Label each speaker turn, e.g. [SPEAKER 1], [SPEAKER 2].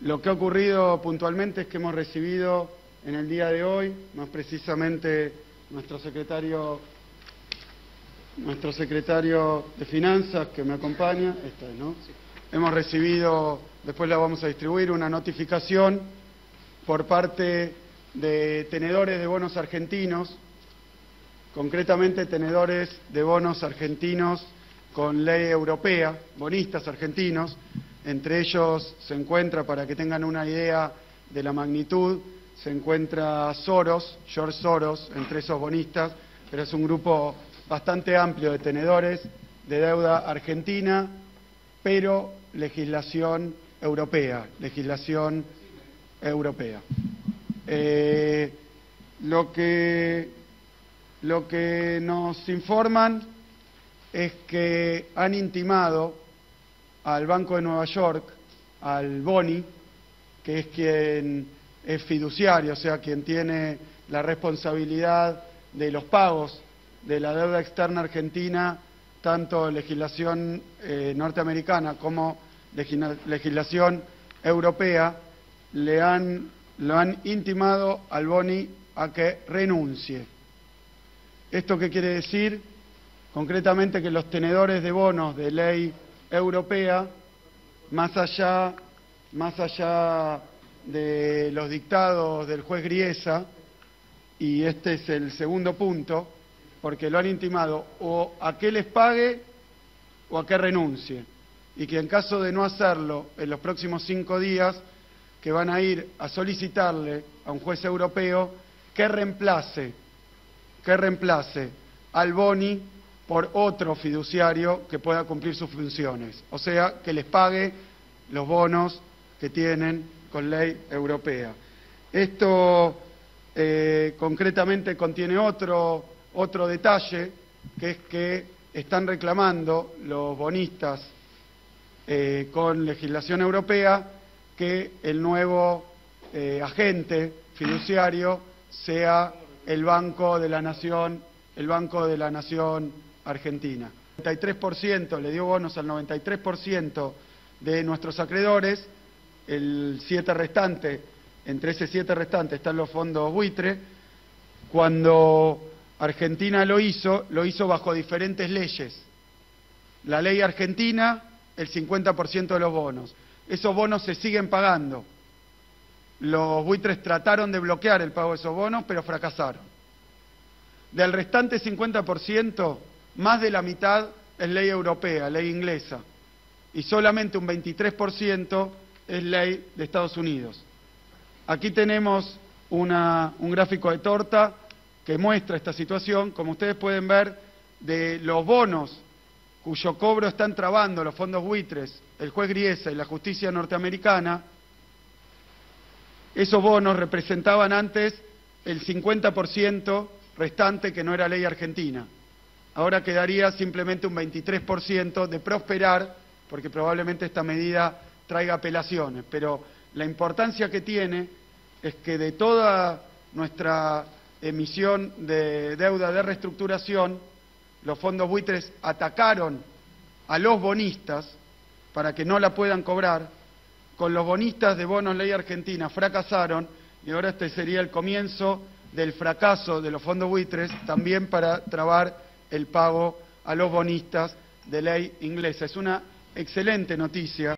[SPEAKER 1] Lo que ha ocurrido puntualmente es que hemos recibido en el día de hoy, más precisamente nuestro secretario de Finanzas que me acompaña, esta es, ¿no? Sí. Hemos recibido, después la vamos a distribuir, una notificación por parte de tenedores de bonos argentinos, concretamente tenedores de bonos argentinos con ley europea, bonistas argentinos. Entre ellos se encuentra, para que tengan una idea de la magnitud, se encuentra Soros, George Soros, entre esos bonistas, pero es un grupo bastante amplio de tenedores de deuda argentina, pero legislación europea. Lo que nos informan es que han intimado al Banco de Nueva York, al BONI, que es quien es fiduciario, o sea, quien tiene la responsabilidad de los pagos de la deuda externa argentina, tanto legislación norteamericana como legislación europea, lo han intimado al BONI a que renuncie. ¿Esto qué quiere decir? Concretamente que los tenedores de bonos de ley europea, más allá de los dictados del juez Griesa, y este es el segundo punto, porque lo han intimado o a que les pague o a que renuncie, y que en caso de no hacerlo en los próximos 5 días, que van a ir a solicitarle a un juez europeo que reemplace al BONI por otro fiduciario que pueda cumplir sus funciones, o sea, que les pague los bonos que tienen con ley europea. Esto concretamente contiene otro detalle, que es que están reclamando los bonistas con legislación europea que el nuevo agente fiduciario sea el Banco de la Nación Argentina. 93% le dio bonos al 93% de nuestros acreedores. El 7 restante, entre ese 7 restante están los fondos buitre. Cuando Argentina lo hizo bajo diferentes leyes. La ley argentina, el 50% de los bonos. Esos bonos se siguen pagando. Los buitres trataron de bloquear el pago de esos bonos, pero fracasaron. Del restante 50%, más de la mitad es ley europea, ley inglesa, y solamente un 23% es ley de Estados Unidos. Aquí tenemos un gráfico de torta que muestra esta situación. Como ustedes pueden ver, de los bonos cuyo cobro están trabando los fondos buitres, el juez Griesa y la justicia norteamericana, esos bonos representaban antes el 50% restante que no era ley argentina. Ahora quedaría simplemente un 23% de prosperar, porque probablemente esta medida traiga apelaciones. Pero la importancia que tiene es que de toda nuestra emisión de deuda de reestructuración, los fondos buitres atacaron a los bonistas para que no la puedan cobrar. Con los bonistas de bonos ley argentina fracasaron, y ahora este sería el comienzo del fracaso de los fondos buitres también para trabar el pago a los bonistas de ley inglesa. Es una excelente noticia